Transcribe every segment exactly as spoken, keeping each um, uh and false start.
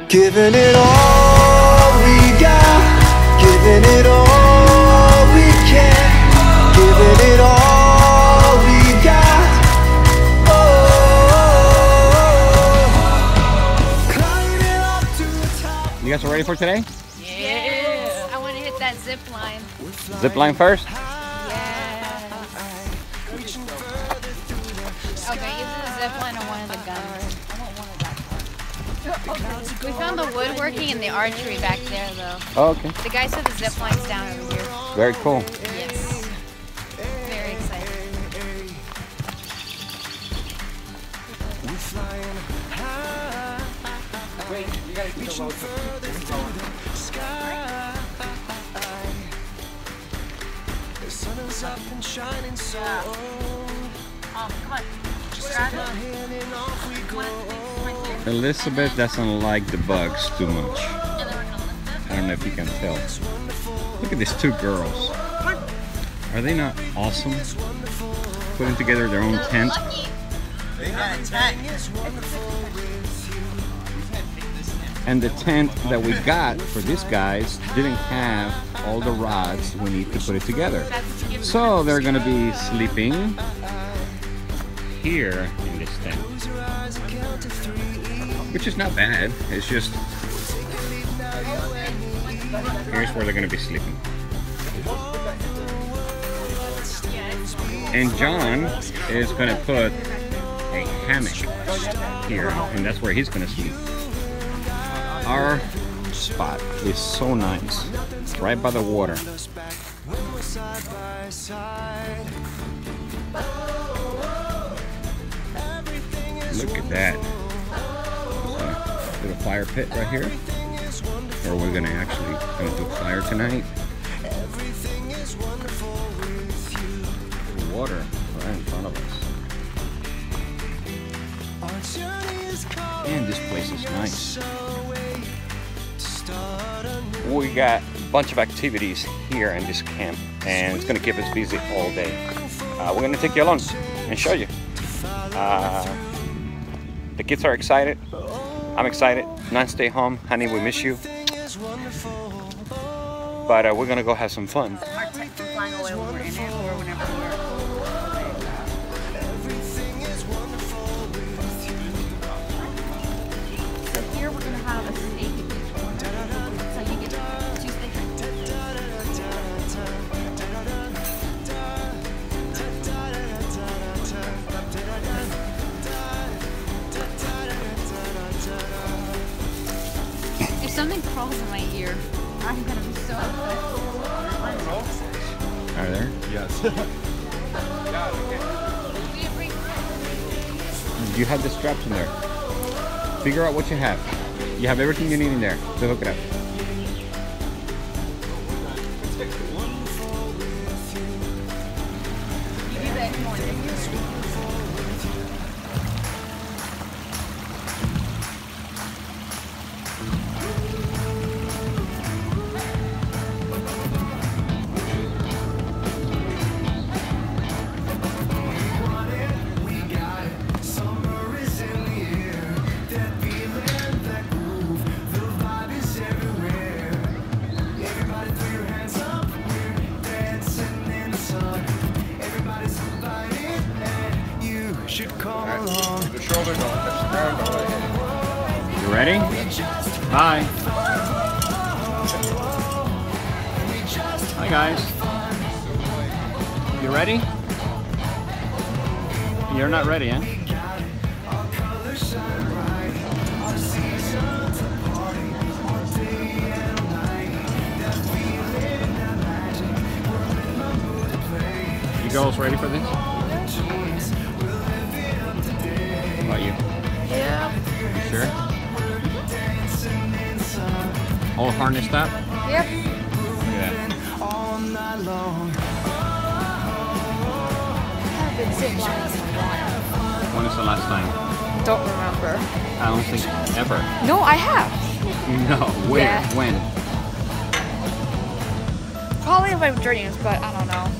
Giving it all we got, giving it all we can, giving it all we got. Oh, climbing up to the top. You guys are ready for today? Yeah. I want to hit that zip line. Zip line first? Yeah. Okay, either the zip line or one of the guns. I want one of that. We found the woodworking and the archery back there, though. Oh, okay. The guy said the zip line's down over here. Very cool. Yes. Very excited. Wait, you gotta keep the road further through the sky. The sun is up and shining so. Oh, come on. Grab it. Elizabeth doesn't like the bugs too much. I don't know if you can tell. Look at these two girls. Are they not awesome? Putting together their own tent. They got a tent. And the tent that we got for these guys didn't have all the rods we need to put it together. So they're gonna be sleeping here in this tent, which is not bad. It's just here's where they're gonna be sleeping. And John is gonna put a hammock here, and that's where he's gonna sleep. Our spot is so nice, right by the water. Look at that. There's a little fire pit right here. Or we're gonna actually gonna do fire tonight. The water right in front of us. And this place is nice. We got a bunch of activities here in this camp, and it's gonna keep us busy all day. Uh, we're gonna take you along and show you. Uh, The kids are excited. I'm excited. Nan, stay home. Honey, we miss you. But uh, we're gonna go have some fun. Our tent from flying away when we're in it or whenever we're. So here we're gonna have a steak. So you get two steaks. If something crawls in my ear, I'm gonna be so upset. Are there? Yes. You have the straps in there. Figure out what you have. You have everything you need in there to hook it up. You do that more. The shoulder don't touch the ground. You ready? Bye. Hi guys. You ready? You're not ready, eh? You girls ready for this? How about you? Yeah. You sure? All harnessed up? Yep. Look at that. I've been zip lining in a while. When is the last time? Don't remember. I don't think ever. No, I have. No, where? Yeah. When? Probably in my dreams, but I don't know.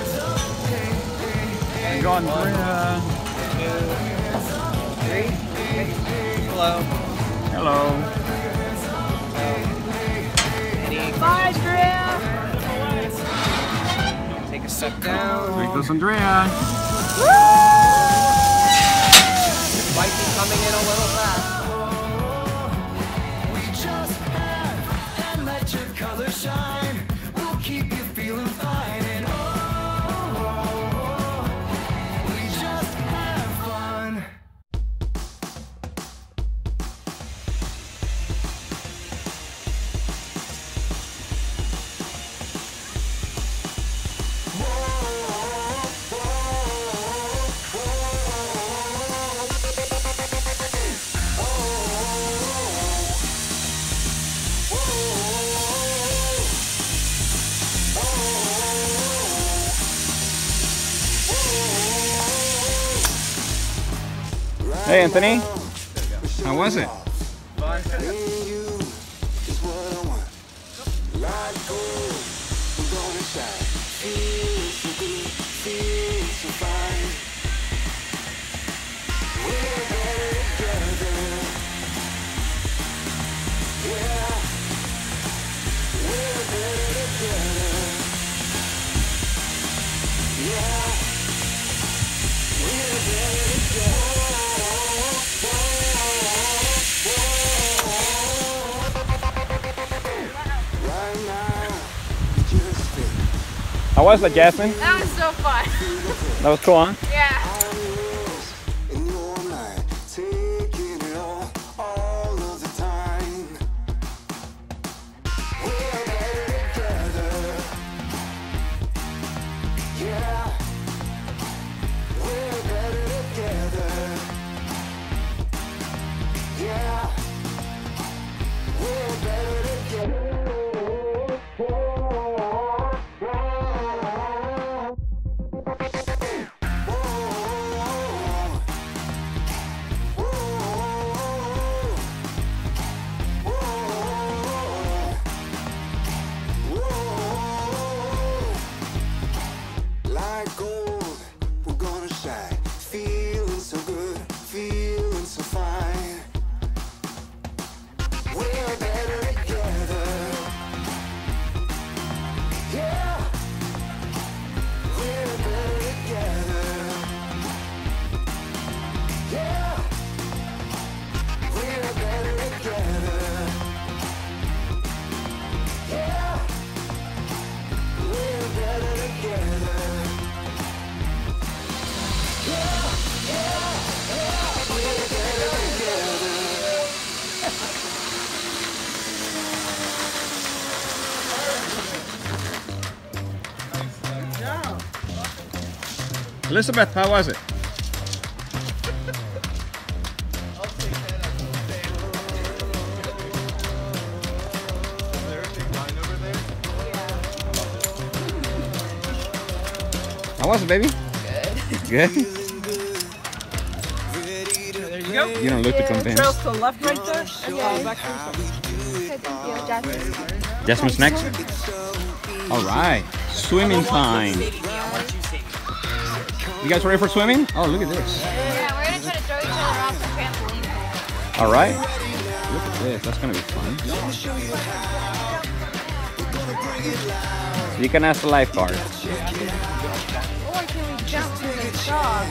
Go on, three, uh, Three. Hello. Hello. Bye, Andrea. Take a step down. Ricos Andrea. Might be coming in a little fast. We just have and let your color shine. We'll keep you feeling fine and oh, we just have fun. Hey, Anthony. How was it? How was that, Jasmine? That was so fun. That was cool, huh? Yeah. Elizabeth, how was it? How was it, baby? Good. Good? There you go. You don't look too convinced. Trails to the left right there. Okay. Back Jasmine's next? Alright. Swimming time. You guys ready for swimming? Oh, look at this. Yeah, we're gonna try to throw each other off the trampoline. Alright. Look at this. That's gonna be fun. You can ask the lifeguard. Or can we jump to the dog?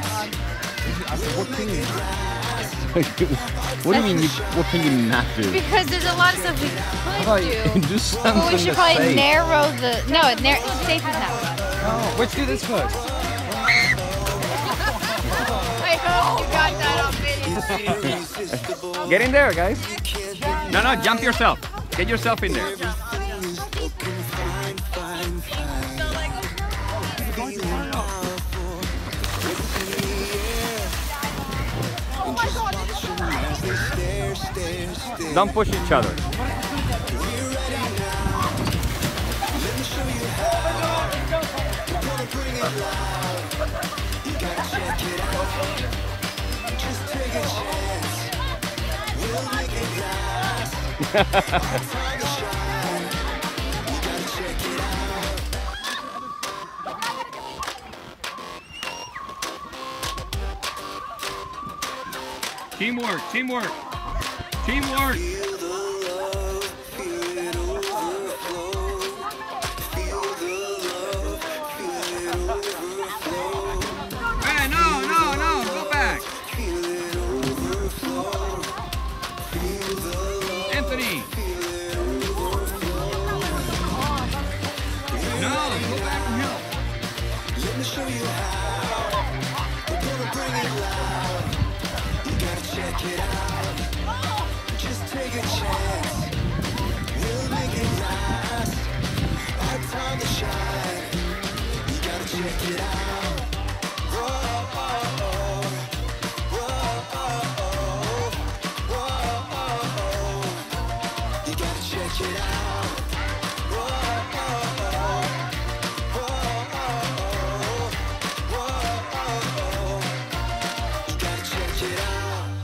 What do you mean? You, what can you not do? Because there's a lot of stuff we could do. Do something But we should to probably save. narrow the. No, it narrow, safe is not fun. Oh, let's do this first. I hope you got that on video. Get in there, guys. No, no, jump yourself. Get yourself in there. Don't push each other. Teamwork, teamwork, teamwork. Hey, no, no, no, go back. Anthony. No, go back and help. Let me show you how. We're gonna bring it loud. You gotta check it out. Just take a chance. We'll make it last. Our time to shine. You gotta check it out. Whoa, oh, oh. Whoa, oh, oh. Whoa, oh, oh. You gotta check it out. Whoa, oh, oh. Whoa, oh, oh. Whoa, oh, oh. You gotta check it out.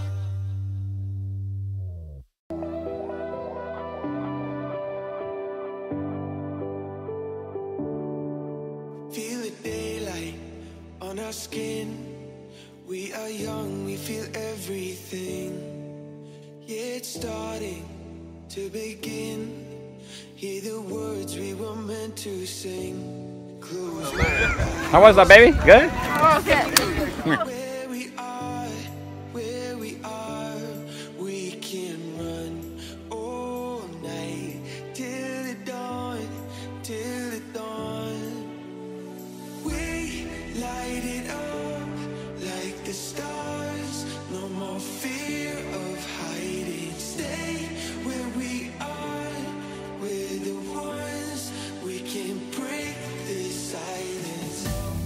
Feel the daylight on our skin. We are young, we feel everything. Yeah, it's starting to begin. Hear the words we were meant to sing. Close my eyes. How was that, baby? Good? Where we are, where we are, we can run all night till the dawn, till the dawn. We light it up like the stars. No more fear of hiding. Stay where we are. We're the ones. We can break this silence.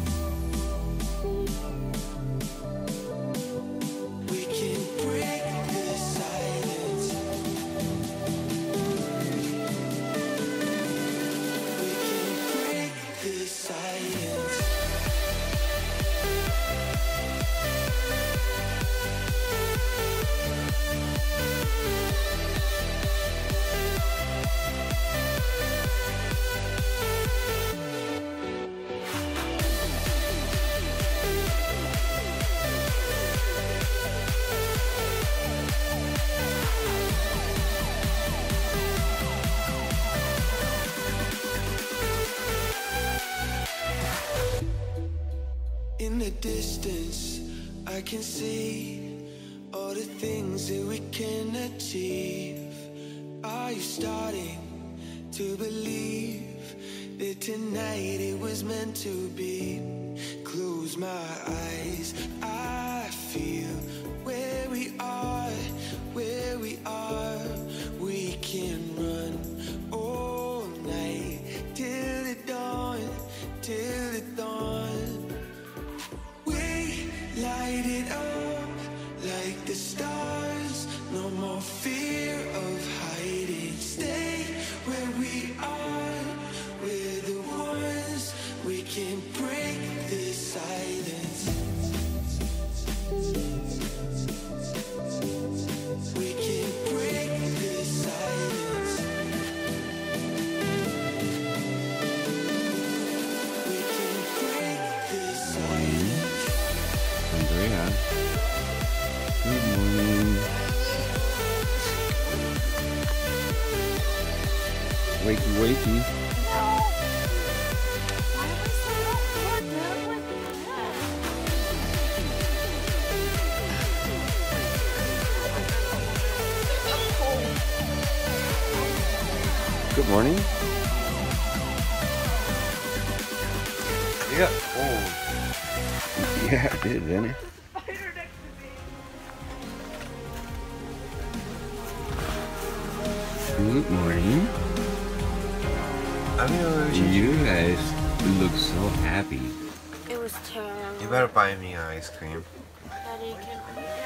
We can break this silence. We can break this silence. In the distance, I can see all the things that we can achieve. Are you starting to believe that tonight it was meant to be? Close my eyes, I feel where we are, where we are. We can run all night till the dawn, till the dawn. We light it up like the stars. No more fear of hiding. Stay where we are. We're the ones. We can break this silence. We can break this silence. We can break this silence. Andrea. Good morning. Wakey, wakey. Good morning. Yeah. Oh. Yeah, it did, didn't it? Good morning. I mean, You guys look so happy. It was terrible. you better buy me ice cream. Daddy, can